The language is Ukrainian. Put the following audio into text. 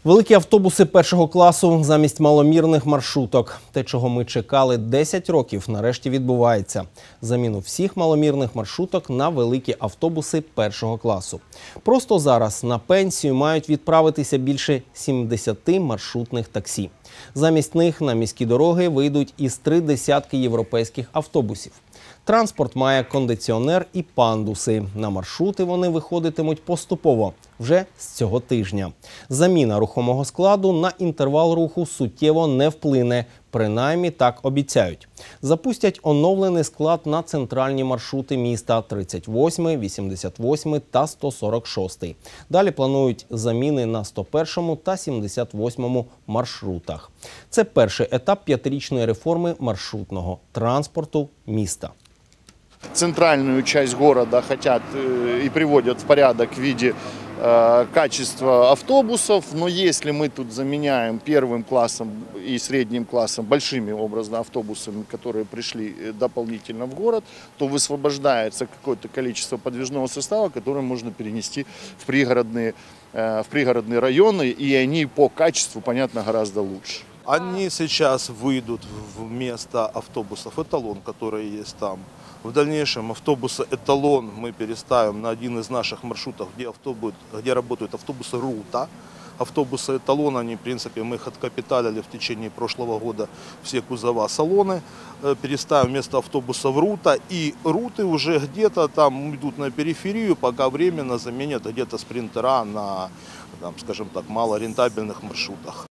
Великі автобуси першого класу замість маломірних маршруток. Те, чого ми чекали 10 років, нарешті відбувається. Заміну всіх маломірних маршруток на великі автобуси першого класу. Просто зараз на пенсію мають відправитися більше 70 маршрутних таксі. Замість них на міські дороги вийдуть із 30 європейських автобусів. Транспорт має кондиціонер і пандуси. На маршрути вони виходитимуть поступово, вже з цього тижня. Заміна рухомого складу на інтервал руху суттєво не вплине, принаймні так обіцяють. Запустять оновлений склад на центральні маршрути міста – 38, 88 та 146. Далі планують заміни на 101 та 78 маршрутах. Це перший етап п'ятирічної реформи маршрутного транспорту міста. Центральную часть города хотят и приводят в порядок в виде качества автобусов, но если мы тут заменяем первым классом и средним классом большими образно автобусами, которые пришли дополнительно в город, то высвобождается какое-то количество подвижного состава, которое можно перенести в пригородные районы, и они по качеству, понятно, гораздо лучше. Они сейчас выйдут вместо автобусов «Эталон», которые есть там. В дальнейшем автобусы «Эталон» мы переставим на один из наших маршрутов, где работают автобусы «Рута». Автобусы «Эталон», они, в принципе, мы их откапиталили в течение прошлого года, все кузова, салоны. Переставим вместо автобусов «Рута». И «Руты» уже где-то там идут на периферию, пока временно заменят где-то «Спринтера» на, там, скажем так, малорентабельных маршрутах.